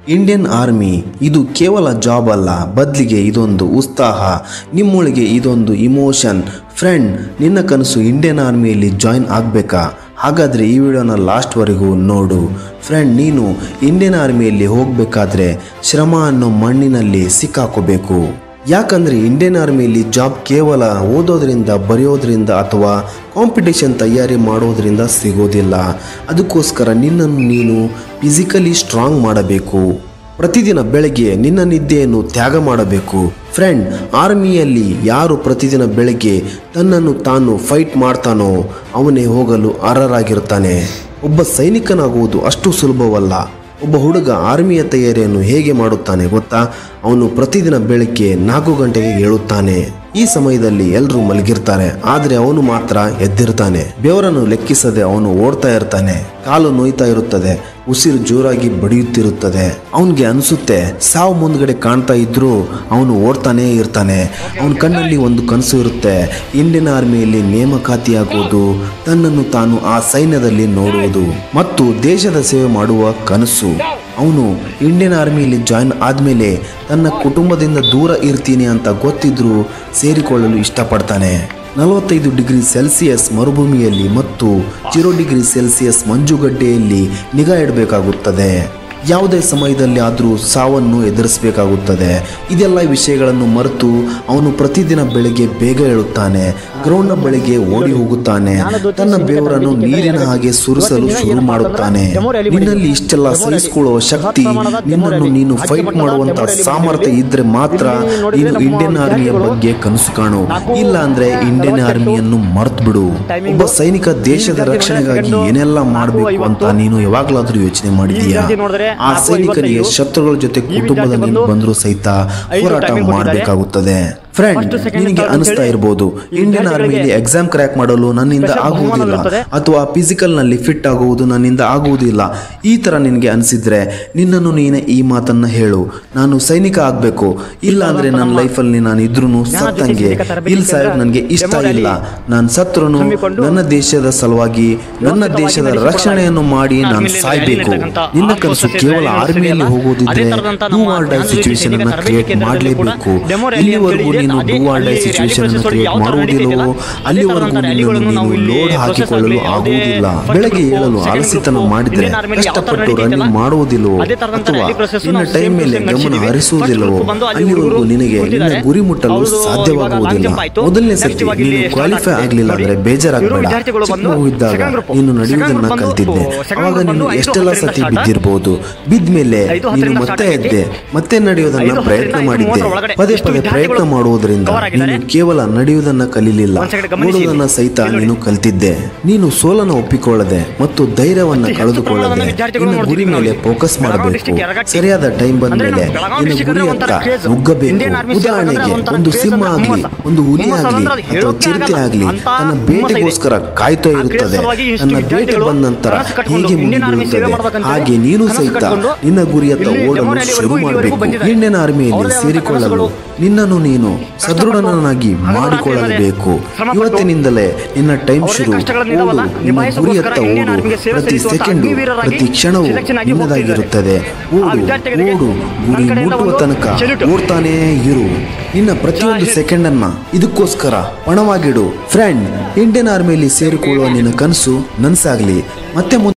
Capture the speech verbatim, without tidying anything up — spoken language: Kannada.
ಇಂಡಿಯನ್ ಆರ್ಮಿ ಇದು ಕೇವಲ ಜಾಬ್ ಅಲ್ಲ, ಬದಲಿಗೆ ಇದೊಂದು ಉತ್ಸಾಹ, ನಿಮ್ಮೊಳಗೆ ಇದೊಂದು ಇಮೋಷನ್. ಫ್ರೆಂಡ್, ನಿನ್ನ ಕನಸು ಇಂಡಿಯನ್ ಆರ್ಮಿಯಲ್ಲಿ ಜಾಯಿನ್ ಆಗಬೇಕಾ? ಹಾಗಾದರೆ ಈ ವಿಡಿಯೋನ ಲಾಸ್ಟ್ವರೆಗೂ ನೋಡು. ಫ್ರೆಂಡ್, ನೀನು ಇಂಡಿಯನ್ ಆರ್ಮಿಯಲ್ಲಿ ಹೋಗಬೇಕಾದ್ರೆ ಶ್ರಮ ಅನ್ನೋ ಮಣ್ಣಿನಲ್ಲಿ ಸಿಕ್ಕಾಕೋಬೇಕು. ಯಾಕಂದರೆ ಇಂಡಿಯನ್ ಆರ್ಮಿಯಲ್ಲಿ ಜಾಬ್ ಕೇವಲ ಓದೋದ್ರಿಂದ, ಬರೆಯೋದ್ರಿಂದ ಅಥವಾ ಕಾಂಪಿಟೇಷನ್ ತಯಾರಿ ಮಾಡೋದ್ರಿಂದ ಸಿಗೋದಿಲ್ಲ. ಅದಕ್ಕೋಸ್ಕರ ನಿನ್ನನ್ನು ನೀನು ಫಿಸಿಕಲಿ ಸ್ಟ್ರಾಂಗ್ ಮಾಡಬೇಕು. ಪ್ರತಿದಿನ ಬೆಳಗ್ಗೆ ನಿನ್ನ ನಿದ್ದೆಯನ್ನು ತ್ಯಾಗ ಮಾಡಬೇಕು. ಫ್ರೆಂಡ್, ಆರ್ಮಿಯಲ್ಲಿ ಯಾರು ಪ್ರತಿದಿನ ಬೆಳಗ್ಗೆ ತನ್ನನ್ನು ತಾನು ಫೈಟ್ ಮಾಡ್ತಾನೋ ಅವನೇ ಹೋಗಲು ಅರ್ಹರಾಗಿರ್ತಾನೆ. ಒಬ್ಬ ಸೈನಿಕನಾಗುವುದು ಅಷ್ಟು ಸುಲಭವಲ್ಲ. ಒಬ್ಬ ಹುಡುಗ ಆರ್ಮಿಯ ತಯಾರಿಯನ್ನು ಹೇಗೆ ಮಾಡುತ್ತಾನೆ ಗೊತ್ತಾ? ಅವನು ಪ್ರತಿದಿನ ಬೆಳಗ್ಗೆ ನಾಲ್ಕು ಗಂಟೆಗೆ ಏಳುತ್ತಾನೆ. ಈ ಸಮಯದಲ್ಲಿ ಎಲ್ಲರೂ ಮಲಗಿರ್ತಾರೆ, ಆದರೆ ಅವನು ಮಾತ್ರ ಎದ್ದಿರ್ತಾನೆ. ಬೆವರನ್ನು ಲೆಕ್ಕಿಸದೆ ಅವನು ಓಡ್ತಾ ಇರ್ತಾನೆ. ಕಾಲು ನೋಯ್ತಾ ಇರುತ್ತದೆ, ಉಸಿರು ಜೋರಾಗಿ ಬಡಿಯುತ್ತಿರುತ್ತದೆ. ಅವನಿಗೆ ಅನಿಸುತ್ತೆ ಸಾವು ಮುಂದ್ಗಡೆ ಕಾಣ್ತಾ ಇದ್ರೂ ಅವನು ಓಡ್ತಾನೇ ಇರ್ತಾನೆ. ಅವನ ಕಣ್ಣಲ್ಲಿ ಒಂದು ಕನಸು ಇರುತ್ತೆ, ಇಂಡಿಯನ್ ಆರ್ಮಿಯಲ್ಲಿ ನೇಮಕಾತಿಯಾಗುವುದು, ತನ್ನನ್ನು ತಾನು ಆ ಸೈನ್ಯದಲ್ಲಿ ನೋಡುವುದು ಮತ್ತು ದೇಶದ ಸೇವೆ ಮಾಡುವ ಕನಸು. ಅವನು ಇಂಡಿಯನ್ ಆರ್ಮಿಯಲ್ಲಿ ಜಾಯಿನ್ ಆದಮೇಲೆ ತನ್ನ ಕುಟುಂಬದಿಂದ ದೂರ ಇರ್ತೀನಿ ಅಂತ ಗೊತ್ತಿದ್ರೂ ಸೇರಿಕೊಳ್ಳಲು ಇಷ್ಟಪಡ್ತಾನೆ. ನಲವತ್ತೈದು ಡಿಗ್ರಿ ಸೆಲ್ಸಿಯಸ್ ಮರುಭೂಮಿಯಲ್ಲಿ ಮತ್ತು ಜೀರೋ ಡಿಗ್ರಿ ಸೆಲ್ಸಿಯಸ್ ಮಂಜುಗಡ್ಡೆಯಲ್ಲಿ ನಿಗಾ ಇಡಬೇಕಾಗುತ್ತದೆ. ಯಾವುದೇ ಸಮಯದಲ್ಲಿ ಆದರೂ ಸಾವನ್ನು ಎದುರಿಸಬೇಕಾಗುತ್ತದೆ. ಇದೆಲ್ಲ ವಿಷಯಗಳನ್ನು ಮರೆತು ಅವನು ಪ್ರತಿದಿನ ಬೆಳಗ್ಗೆ ಬೇಗ ಏಳುತ್ತಾನೆ. ಗ್ರೌಂಡ್ನ ಬಳಿಗೆ ಓಡಿ ಹೋಗುತ್ತಾನೆ. ತನ್ನ ಬೆವರನ್ನು ನೀರಿನ ಹಾಗೆ ಸುರಿಸಲು ಶುರು ಮಾಡುತ್ತಾನೆ. ನಿನ್ನಲ್ಲಿ ಇಷ್ಟೆಲ್ಲ ಸಹಿಸಿಕೊಳ್ಳುವ ಶಕ್ತಿ, ನಿನ್ನನ್ನು ನೀನು ಫೈಟ್ ಮಾಡುವಂತಹ ಸಾಮರ್ಥ್ಯ ಇದ್ರೆ ಮಾತ್ರ ನೀನು ಇಂಡಿಯನ್ ಆರ್ಮಿಯ ಬಗ್ಗೆ ಕನಸು ಕಾಣು. ಇಲ್ಲ ಅಂದ್ರೆ ಇಂಡಿಯನ್ ಆರ್ಮಿಯನ್ನು ಮರ್ತು ಬಿಡು. ಒಬ್ಬ ಸೈನಿಕ ದೇಶದ ರಕ್ಷಣೆಗಾಗಿ ಏನೆಲ್ಲ ಮಾಡಬೇಕು ಅಂತ ನೀನು ಯಾವಾಗಲಾದ್ರೂ ಯೋಚನೆ ಮಾಡಿದೀಯಾ? ಆ ಸೈನಿಕನಿಗೆ ಶತ್ರುಗಳ ಜೊತೆ ಕುಟುಂಬದ ನೀನು ಬಂದರೂ ಸಹಿತ ಹೋರಾಟ ಮಾಡಬೇಕಾಗುತ್ತದೆ. ಫ್ರೆಂಡ್, ನಿನಗೆ ಅನಿಸ್ತಾ ಇರಬಹುದು, ಇಂಡಿಯನ್ ಆರ್ಮಿಯಲ್ಲಿ ಎಕ್ಸಾಮ್ ಕ್ರ್ಯಾಕ್ ಮಾಡಲು ನನ್ನಿಂದ ಆಗುವುದಿಲ್ಲ ಅಥವಾ ಫಿಸಿಕಲ್ ನಲ್ಲಿ ಫಿಟ್ ಆಗುವುದು ನನ್ನಿಂದ ಆಗುವುದಿಲ್ಲ. ಈ ತರ ನಿನಗೆ ಅನಿಸಿದ್ರೆ ನಿನ್ನನ್ನು ನೀನೆ ಈ ಮಾತನ್ನ ಹೇಳು, ನಾನು ಸೈನಿಕ ಆಗ್ಬೇಕು, ಇಲ್ಲ ಅಂದ್ರೆ ನನ್ನ ಲೈಫಲ್ಲಿ ನಾನು ಇದ್ರೂ ಸತ್ತಂಗೆ. ಇಲ್ಲ ಸಾಹೇಬ್, ನನಗೆ ಇಷ್ಟ ಇಲ್ಲ, ನಾನು ಸತ್ರುನು ನನ್ನ ದೇಶದ ಸಲುವಾಗಿ ನನ್ನ ದೇಶದ ರಕ್ಷಣೆಯನ್ನು ಮಾಡಿ ನಾನು ಸಾಯ್ಬೇಕು. ನಿನ್ನ ಕನಸು ಕೇವಲ ಆರ್ಮಿಯಲ್ಲಿ ಹೋಗೋದಿದ್ರೆ ಡೂ ಆರ್ ಡೈ ಸಿಚುವೇಶನ್ ಅನ್ನ ಕ್ರಿಯೇಟ್ ಮಾಡಲೇಬೇಕು. ಇಲ್ಲಿವರೆಗೂ ನೀನು ಡೂ ಆರ್ ಡೈ ಸಿಚುವೇಶನ್ ಅನ್ನು ಕ್ರಿಯೇಟ್ ಮಾಡುವುದಿಲ್ಲವೋ ಅಲ್ಲಿವರೆಗೂ ನಿನ್ನನ್ನು ನೀನು ಲೋಡ್ ಹಾಕಿಕೊಳ್ಳಲು ಆಗುವುದಿಲ್ಲ. ಬೆಳಗ್ಗೆ ಏಳಲು ಆಲಸ್ಯತನ ಮಾಡಿದ್ರೆ, ಕಷ್ಟಪಟ್ಟು ರನ್ನಿಂಗ್ ಮಾಡುವುದಿಲ್ಲವೋ ಅಥವಾ ನಿನ್ನ ಟೈಮ್ ಮೇಲೆ ಗಮನ ಹರಿಸುವುದಿಲ್ಲವೋ ಅಲ್ಲಿವರೆಗೂ ನಿನಗೆ ನಿನ್ನ ಗುರಿ ಮುಟ್ಟಲು ಸಾಧ್ಯವಾಗುವುದಿಲ್ಲ. ಮೊದಲನೇ ಸತಿ ನೀನು ಕ್ವಾಲಿಫೈ ಆಗಲಿಲ್ಲ ಅಂದ್ರೆ ಬೇಜಾರಾಗಬೇಡ. ಚಿಕ್ಕ ಮಗುವಿದ್ದಾಗ ನೀನು ನಡೆಯುವುದನ್ನ ಕಲ್ತಿದ್ದೆ, ಅವಾಗ ನೀನು ಎಷ್ಟೆಲ್ಲ ಸತಿ ಬಿದ್ದಿರಬಹುದು. ಬಿದ್ಮೇಲೆ ನೀನು ಮತ್ತೆ ಎದ್ದೆ, ಮತ್ತೆ ನಡೆಯೋದನ್ನ ಪ್ರಯತ್ನ ಮಾಡಿದ್ದೆ. ಪದೇ ಪದೇ ಪ್ರಯತ್ನ ಮಾಡುವುದರಿಂದ ನೀನು ಕೇವಲ ನಡೆಯುವುದನ್ನ ಕಲಿಲಿಲ್ಲ, ಓಡುವುದನ್ನ ಸಹಿತ ನೀನು ಕಲ್ತಿದ್ದೆ. ನೀನು ಸೋಲನ್ನು ಒಪ್ಪಿಕೊಳ್ಳದೆ ಮತ್ತು ಧೈರ್ಯವನ್ನ ಕಳೆದುಕೊಳ್ಳದೆ ನಿನ್ನ ಗುರಿ ಮೇಲೆ ಫೋಕಸ್ ಮಾಡಬೇಕು. ಸರಿಯಾದ ಟೈಮ್ ಬಂದ ಮೇಲೆ ನಿನ್ನ ಗುರಿಯತ್ತ ನುಗ್ಗಬೇಕು. ಉದಾಹರಣೆಗೆ, ಒಂದು ಸಿಂಹ ಆಗ್ಲಿ, ಒಂದು ಹುಲಿ ಆಗ್ಲಿ ಅಥವಾ ಚಿರತೆ ಆಗ್ಲಿ ತನ್ನ ಬೇಟೆಗೋಸ್ಕರ ಕಾಯ್ತಾ ಇರುತ್ತದೆ. ತನ್ನ ಬೇಟೆ ಬಂದ ನಂತರ ಹೇಗೆ ಮುಂದುವರಿಯುತ್ತದೆ, ಹಾಗೆ ನೀನು ಸಹಿತ ನಿನ್ನ ಗುರಿಯತ್ತ ಓಡಲು ಶುರು ಮಾಡಬೇಕು. ಇಂಡಿಯನ್ ಆರ್ಮಿಯಲ್ಲಿ ಸೇರಿಕೊಳ್ಳಲು ನಿನ್ನನ್ನು ನೀನು ಸದೃಢನಾಗಿ ಮಾಡಿಕೊಳ್ಳಬೇಕು. ಇವತ್ತಿನಿಂದಲೇ ನಿನ್ನ ಟೈಮ್ ಶುರು. ಓಡು, ನಿಮ್ಮ ಗುರಿಯತ್ತ ಓಡು. ಪ್ರತಿ ಸೆಕೆಂಡು, ಪ್ರತಿ ಕ್ಷಣವೂ ನಿನ್ನದಾಗಿರುತ್ತದೆ. ಓಡು ಓಡು ಗುರಿ ಮುಟ್ಟುವ ತನಕ ಓಡ್ತಾನೇ ಇರು. ನಿನ್ನ ಪ್ರತಿಯೊಂದು ಸೆಕೆಂಡ್ ಅನ್ನ ಇದಕ್ಕೋಸ್ಕರ ಪಣವಾಗಿಡು. ಫ್ರೆಂಡ್, ಇಂಡಿಯನ್ ಆರ್ಮಿಯಲ್ಲಿ ಸೇರಿಕೊಳ್ಳುವ ನಿನ್ನ ಕನಸು ನನಸಾಗ್ಲಿ. ಮತ್ತೆ